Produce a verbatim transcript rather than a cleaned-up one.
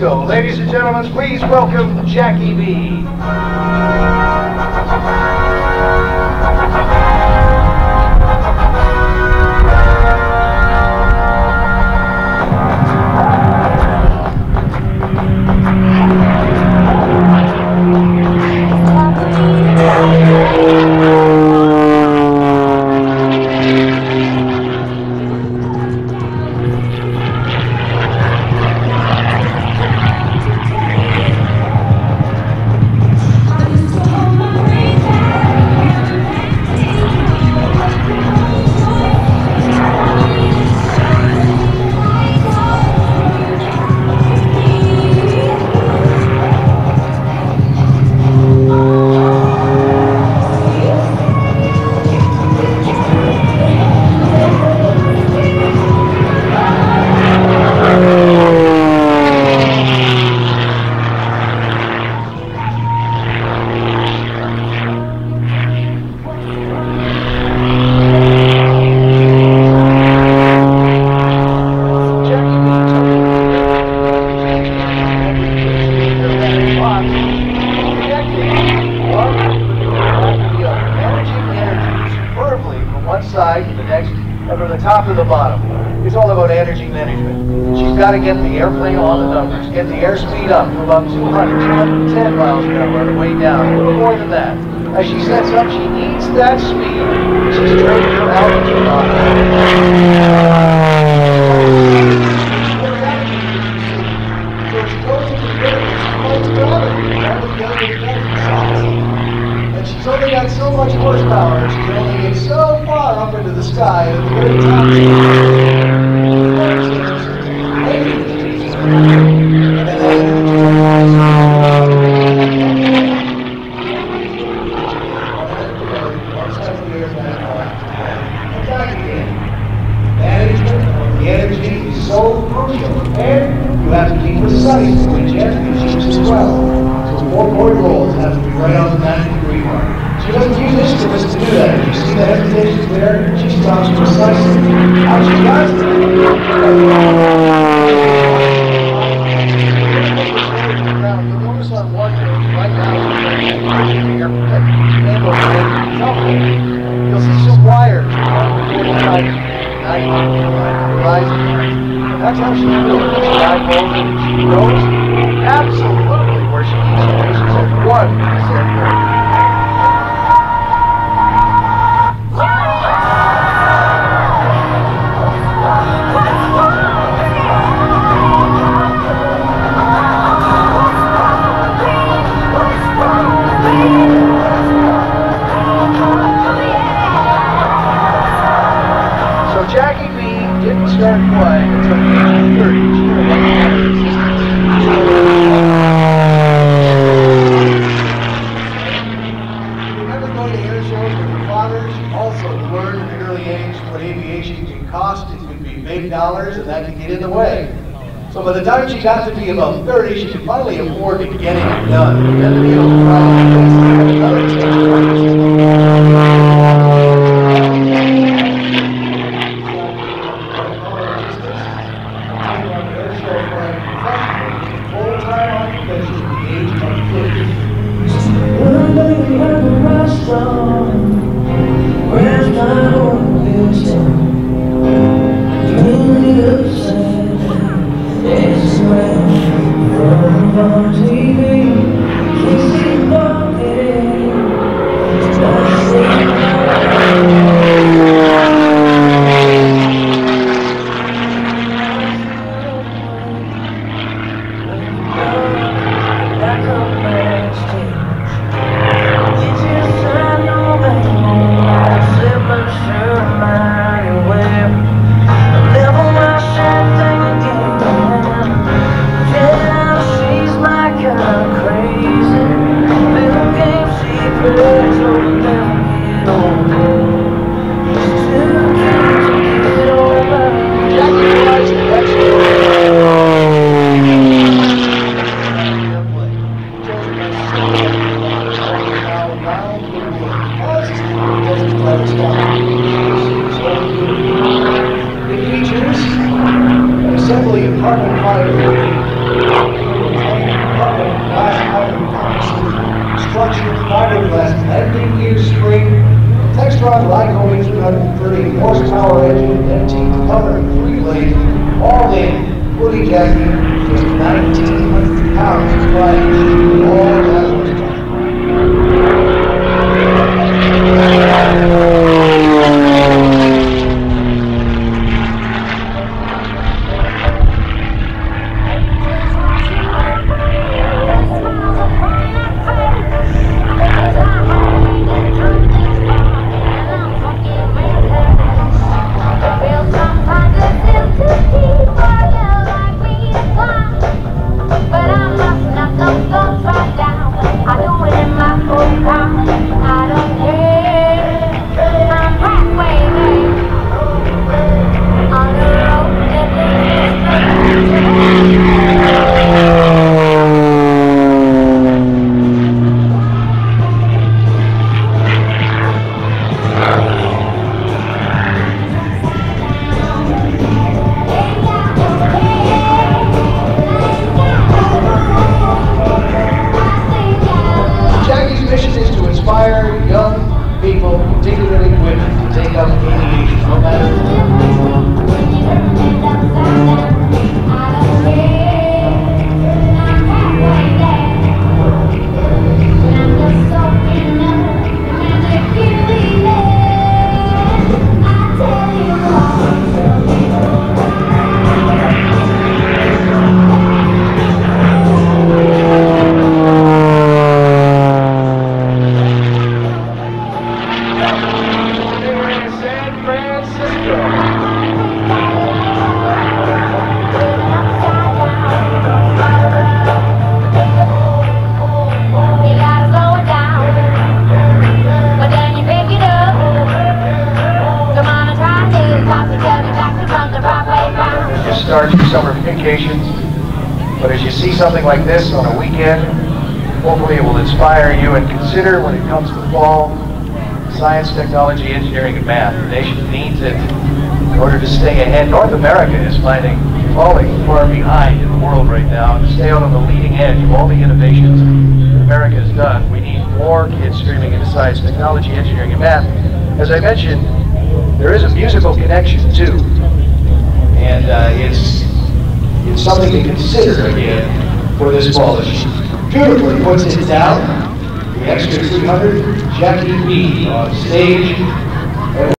disco. Ladies and gentlemen, please welcome Jackie B. Side to the next, and from the top to the bottom. It's all about energy management. She's got to get the airplane on the numbers, get the airspeed up to about two hundred, two hundred ten miles per hour on the way down, a little more than that. As she sets up, she needs that speed. She's trading her altitude on it. So she goes into the air, it's gravity. And she's only got so much horsepower, she can only get so far up into the sky at the very top. Management, the energy is so crucial, and you have to keep precise when championships as well. So four point rolls have to be right on the ninety degree mark. She doesn't use instruments to do that. If you see the hesitations there, she stops precisely. How she does it? You'll notice on one page right now, you'll see some wires. That's how she feels. She diagnoses and she knows absolutely where she needs to be. She says, one, he said, no. Jackie B didn't start playing until the age of thirty. She had a one-year existence. She remember going to air shows with her father. She also learned at an early age what aviation can cost. It could be big dollars, and that could get in the way. So by the time she got to be about thirty, she could finally afford to getting it done. And then to be able to try another where's my home music? Doing it upside, it's when from on T V, kissing bucket, back up backstage. Yeah, she's my girl. three hundred thirty horsepower engine, empty, hovering, three-blade, all in, fully Jackie, just nineteen hundred pounds of flying, all that horsepower. Young people, particularly women, to take up aviation, no matter start your summer vacations, but as you see something like this on a weekend, hopefully it will inspire you and consider when it comes to fall, science, technology, engineering, and math. The nation needs it in order to stay ahead. North America is finding falling far behind in the world right now, and to stay out on the leading edge of all the innovations that America has done. We need more kids streaming into science, technology, engineering, and math. As I mentioned, there is a musical connection too. And uh, it's, it's something to consider again for this fall. Beautifully puts it down. The Extra three hundred, Jackie B on stage.